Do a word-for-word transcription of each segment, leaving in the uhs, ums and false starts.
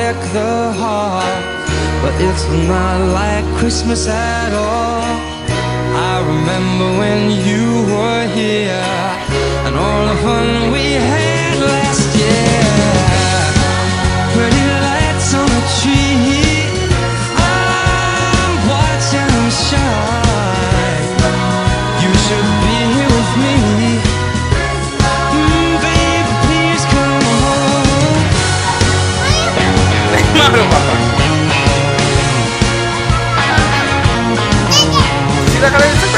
deck the halls, but it's not like Christmas at all. I remember when you were here and all the fun we had last year. Pretty lights on a tree, I'm watching them shine. You should be here with me. Mm, baby, please come home. Mario, papá. Sila ka lang ito.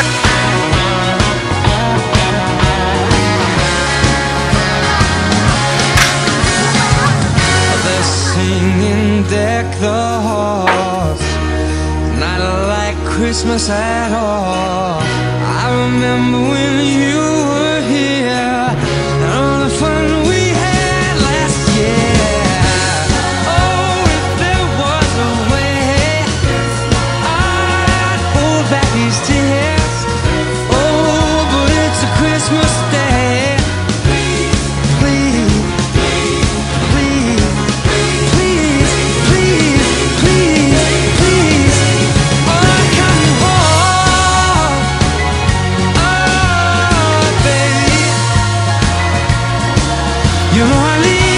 They're singing deck the halls, not like Christmas at all. I remember when you were here and all the fun we had last year. Oh, if there was a way, I'd hold back these tears. Oh, but it's a Christmas day. Please, please, please, please, please, please. Oh, come home. Oh, baby, you know I need